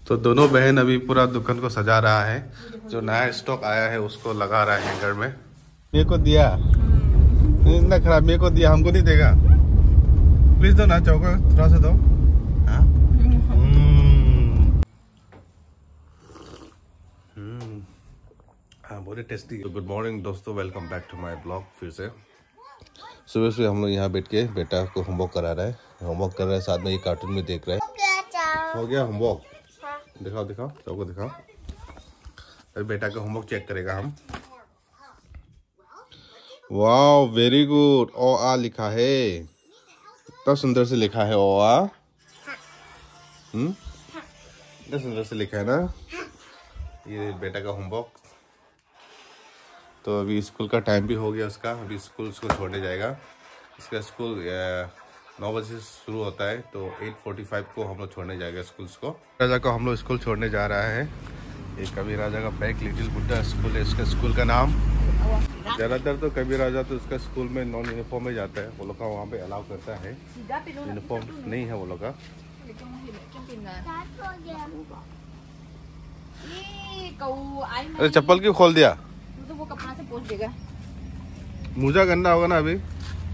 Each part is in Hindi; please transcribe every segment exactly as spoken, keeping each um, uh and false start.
तो दोनों बहन अभी पूरा दुकान को सजा रहा है। जो नया स्टॉक आया है उसको लगा रहा है हैंगर में। मेरे को दिया इतना खराब, मेरे को दिया, हमको नहीं देगा। प्लीज दो ना, चौका थोड़ा सा दो। हाँ हाँ बहुत टेस्टी। गुड मॉर्निंग दोस्तों, welcome back to my blog. फिर से सुबह सुबह हम लोग यहाँ बैठ के बेटा को होमवर्क करा रहा है। होमवर्क कर रहा है, साथ में ये कार्टून में देख रहा है। हो गया होमवर्क? दिखाओ दिखाओ, सबको दिखाओ। अरे बेटा का होमवर्क चेक करेगा हम। Wow very good. ओ आ लिखा है, इतना सुंदर से लिखा है ओ आ। हम्म इतना सुंदर से लिखा है ना। ये बेटा का होमवर्क। तो अभी स्कूल का टाइम भी हो गया उसका। अभी स्कूल उसको छोड़ने जाएगा। इसका स्कूल नौ बजे से शुरू होता है, तो आठ पैंतालीस को हम लोग छोड़ने जाएगा स्कूल को। राजा को हम लोग स्कूल छोड़ने जा रहा है। ये कबीर राजा का पैक लिटिल बुद्धा स्कूल है इसका स्कूल का नाम। ज़्यादातर तो कबीर राजा तो उसका स्कूल में नॉन यूनिफॉर्म में जाता है। वो लोग का वहाँ पे अलाउ करता है, यूनिफॉर्म नहीं है वो लोग का। अरे चप्पल क्यों खोल दिया? तो वो कपड़ा से पोंछ देगा। मोजा गंदा होगा ना। अभी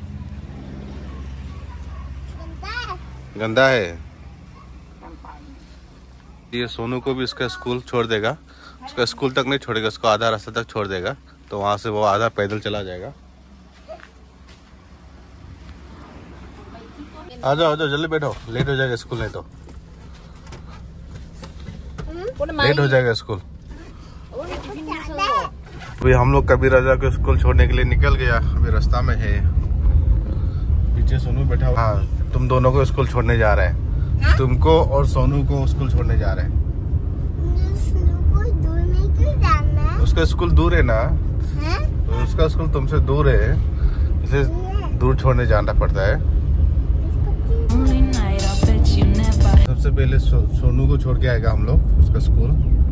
गंदा है। ये सोनू को भी इसका स्कूल छोड़ देगा। उसका स्कूल तक नहीं छोड़ेगा, उसको आधा रास्ता तक छोड़ देगा। तो वहां से वो आधा पैदल चला जाएगा। आ जाओ आ जाओ, जल्दी बैठो, लेट हो जाएगा स्कूल नहीं तो। लेट हो जाएगा स्कूल। अभी हम लोग कबीर राजा को स्कूल छोड़ने के लिए निकल गया। अभी रास्ता में है, पीछे सोनू बैठा हुआ। हाँ, तुम दोनों को स्कूल छोड़ने जा रहे हैं। तुमको और सोनू को स्कूल छोड़ने जा रहे हैं। उसका स्कूल दूर है ना, तो उसका स्कूल तुमसे दूर है, इसे दूर छोड़ने जाना पड़ता है। सबसे पहले सो, सोनू को छोड़ के आएगा हम लोग उसका स्कूल।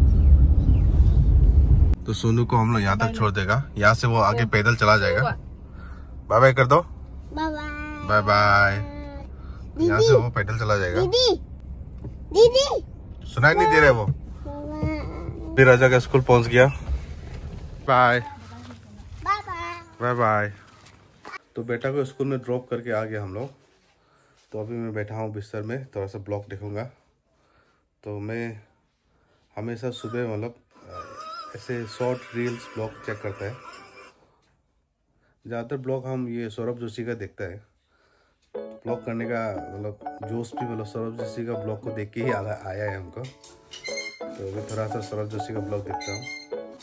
तो सोनू को हम लोग यहाँ तक छोड़ देगा। यहाँ से वो आगे पैदल चला जाएगा। बाय बाय कर दो। Bye bye. यहाँ से वो पैदल चला जाएगा। दीदी दीदी सुनाई नहीं दे रहे वो। फिर राजा का स्कूल पहुंच गया। Bye bye bye. तो बेटा को स्कूल में ड्रॉप करके आ गया हम लोग। तो अभी मैं बैठा हूँ बिस्तर में, थोड़ा सा ब्लॉग देखूंगा। तो मैं हमेशा सुबह मतलब ऐसे शॉर्ट रील्स ब्लॉग चेक करता है। ज़्यादातर ब्लॉग हम ये सौरभ जोशी का देखता है। ब्लॉग करने का मतलब जोश भी मतलब सौरभ जोशी का ब्लॉग को देख के ही आया आया है हमको। तो अभी थोड़ा सा सौरभ जोशी का ब्लॉग देखता हूँ।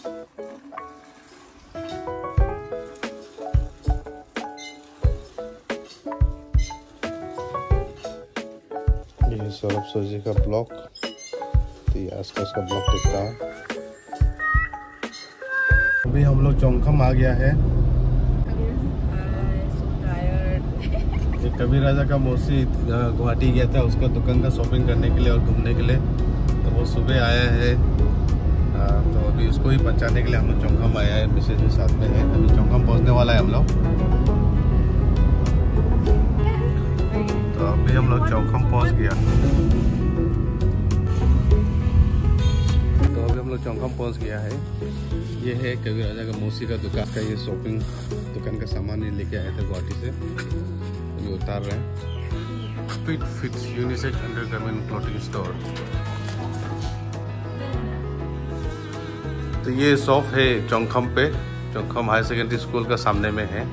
ये सौरभ जोशी का ब्लॉग, तो ये आसपास का ब्लॉग देखता हूँ। अभी हम लोग चौंखम आ गया है। ये कबीर राजा का मौसी गुवाहाटी गया था उसका दुकान का शॉपिंग करने के लिए और घूमने के लिए। तो वो सुबह आया है। आ, तो अभी उसको ही पहुंचाने के लिए हम लोग चौंखम आया है। मिसेज भी साथ में है। अभी चौंखम पहुंचने वाला है हम लोग। तो अभी हम लोग चौंखम पहुंच गया। तो अभी हम लोग चौंखम पहुंच गया है। ये है कबीर राजा का मौसी का दुकान का ये शॉपिंग दुकान का सामान ये लेके आए थे गुवाहाटी से। अभी उतार रहे हैं। Fit fits unisex undergarment clothing store. तो ये शॉप है चौंखम पे, चौंखम हाई सेकेंडरी स्कूल का सामने में है।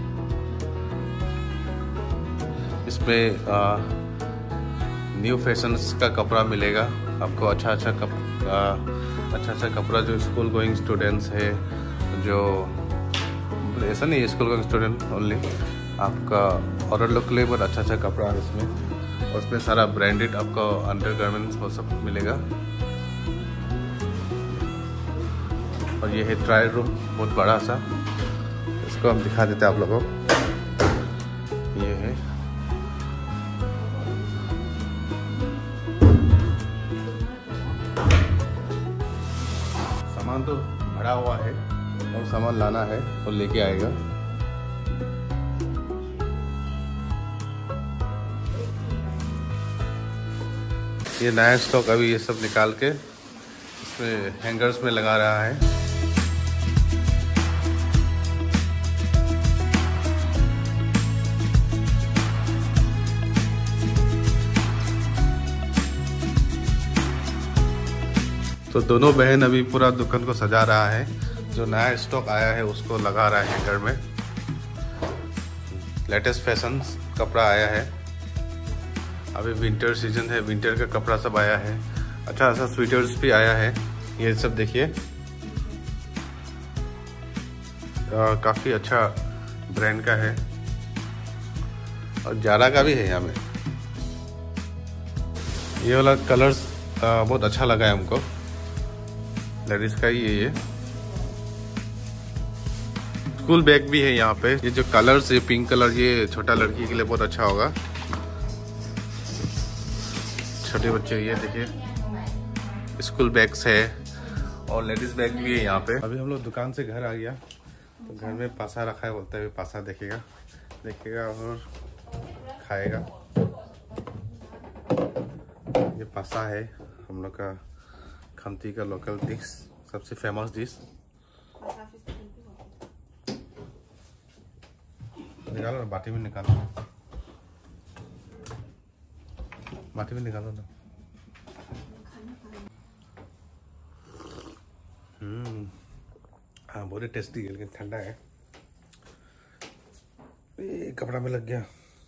इसमें आ, न्यू फैशंस का कपड़ा मिलेगा आपको। अच्छा अच्छा कप आ, अच्छा अच्छा कपड़ा जो स्कूल गोइंग स्टूडेंट्स है, जो ऐसा नहीं है स्कूल गोइंग स्टूडेंट ओनली, आपका औरत लोग के लिए बहुत अच्छा अच्छा कपड़ा है इसमें। और उसमें सारा ब्रांडेड आपको अंडरगारमेंट्स वो सब मिलेगा। और ये है ट्रायल रूम, बहुत बड़ा सा। इसको हम दिखा देते हैं आप लोगों को। ये है सामान तो भरा हुआ है और सामान लाना है और लेके आएगा। ये नया स्टॉक अभी ये सब निकाल के इसमें हैंगर्स में लगा रहा है। तो दोनों बहन अभी पूरा दुकान को सजा रहा है। जो नया स्टॉक आया है उसको लगा रहा है हैंगर में। लेटेस्ट फैशन कपड़ा आया है। अभी विंटर सीजन है, विंटर का कपड़ा सब आया है। अच्छा अच्छा स्वेटर्स भी आया है। ये सब देखिए, काफ़ी अच्छा ब्रांड का है और जारा का भी है यहाँ में। ये वाला कलर्स बहुत अच्छा लगा है हमको, लेडीज का ही है ये। स्कूल बैग भी है यहाँ पे। ये जो कलर्स है, पिंक कलर, ये छोटा लड़की के लिए बहुत अच्छा होगा। छोटे बच्चे, ये देखिए स्कूल बैग्स है और लेडीज बैग भी है यहाँ पे। अभी हम लोग दुकान से घर आ गया तो घर में पासा रखा है, बोलता है पासा देखेगा देखेगा और खाएगा। ये पासा है हम लोग का खमती का लोकल डिश, सबसे फेमस डिश। निकालो ना, बाटी में निकालो, बाटी में निकालो ना। हम्म हाँ बहुत टेस्टी है, लेकिन ठंडा है। ये कपड़ा में लग गया।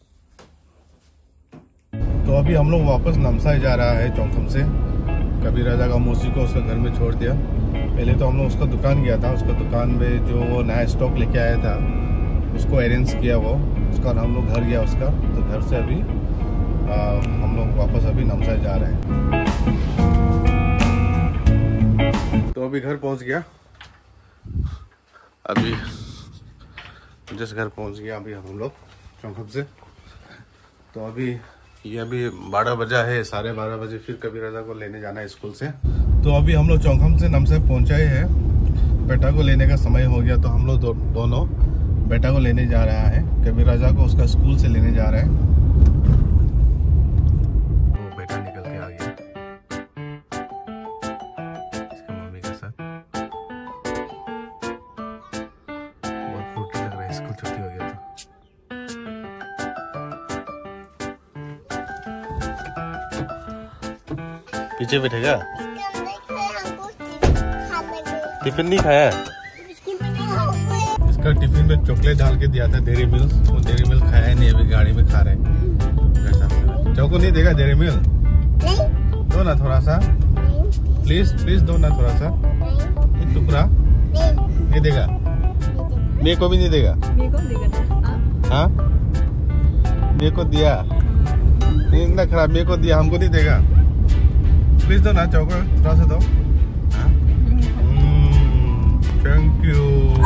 तो अभी हम लोग वापस नामसाई जा रहा है चौंखम से। कबीर राजा का मौसी को उसका घर में छोड़ दिया। पहले तो हम लोग उसका दुकान गया था, उसका दुकान में जो वो नया स्टॉक लेके आया था उसको अरेंज किया वो। उसका हम लोग घर गया उसका, तो घर से अभी आ, हम लोग वापस अभी नामसाई जा रहे हैं। तो अभी घर पहुंच गया, अभी जिस घर पहुंच गया अभी हम लोग चौंखम से। तो अभी ये अभी बारह बजा है, साढ़े बारह बजे फिर कबीर राजा को लेने जाना है स्कूल से। तो अभी हम लोग चौंखम से नामसाई पहुंचाए हैं। बेटा को लेने का समय हो गया तो हम लोग दो, दोनों बेटा को लेने जा रहा है। कबीर राजा को उसका स्कूल से लेने जा रहा है। वो बेटा निकल के आ गया इसका मम्मी के साथ। बहुत फुर्ती लग रहा है, स्कूल छुट्टी हो गया था। पीछे बैठेगा। टिफिन नहीं खाया है। इसका टिफिन में चॉकलेट डाल के दिया था डेयरी मिल्क, वो डेयरी मिल्क खाया नहीं, अभी गाड़ी में खा रहे हैं। चौको नहीं देगा डेयरी मिल्क? दो ना थोड़ा सा, प्लीज प्लीज दो ना थोड़ा सा, एक टुकड़ा। नहीं देगा? मेरे को भी नहीं देगा? हाँ मेरे को दिया नहीं ना, खराब मेरे को दिया, हमको नहीं देगा। प्लीज दो ना चौको, थोड़ा सा दो। Thank you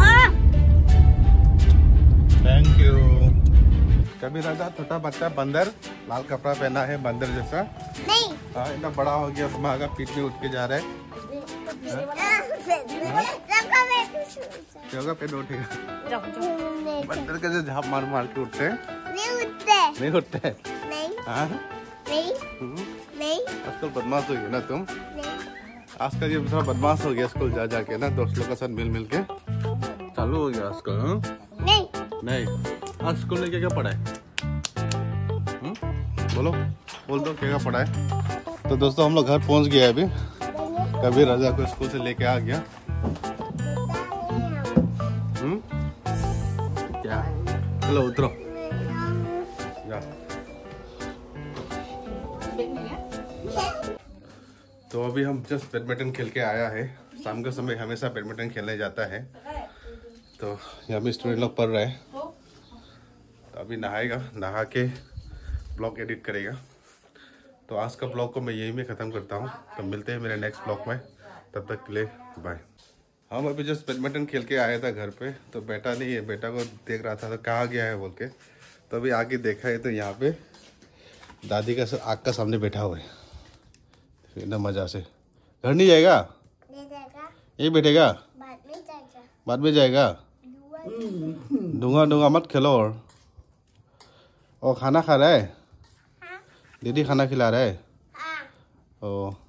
thank you. Kabir राजा छोटा बच्चा बंदर, लाल कपड़ा पहना है बंदर जैसा। नहीं हाँ, इतना बड़ा हो गया, तुम्हारा पीठ में उठ के जा रहा है। चौका पे उठेगा। बंदर कैसे झाप मार मार के उठते हैं? नहीं उठते नहीं उठते नहीं। हाँ नहीं नहीं। आजकल बदमाश हो गया ना तुम? आजकल ये थोड़ा बदमाश हो गया स्कूल जा जाके ना, दोस्त लोग के साथ मिल मिल के चालू हो गया आजकल। नहीं नहीं। आज स्कूल में क्या क्या पढ़ा है? बोलो बोल दो क्या क्या पढ़ा है। तो दोस्तों हम लोग घर पहुंच गए अभी। कबीर राजा को स्कूल से लेके आ गया। हम्म क्या? चलो उतरो जा। तो अभी हम जस्ट बैडमिंटन खेल के आया है। शाम के समय हमेशा बैडमिंटन खेलने जाता है। तो यहाँ पे स्टूडेंट लोग पढ़ रहे हैं। तो अभी नहाएगा, नहा के ब्लॉग एडिट करेगा। तो आज का ब्लॉग को मैं यही में ख़त्म करता हूँ। तो मिलते हैं मेरे नेक्स्ट ब्लॉग में, तब तक के लिए बाय। हम अभी जस्ट बैडमिंटन खेल के आया था घर पे। तो बेटा नहीं है, बेटा को देख रहा था तो कहाँ गया है बोल के। तो अभी आके देखा है तो यहाँ पे दादी का आग का सामने बैठा हुआ है एकदम मजा से। घर नहीं जाएगा? यही बैठेगा? बाद में जाएगा। बाद में जाएगा? दूंगा दूंगा मत खेलो। और और खाना खा रहा है? हाँ? दीदी खाना खिला रहा है? हाँ। ओ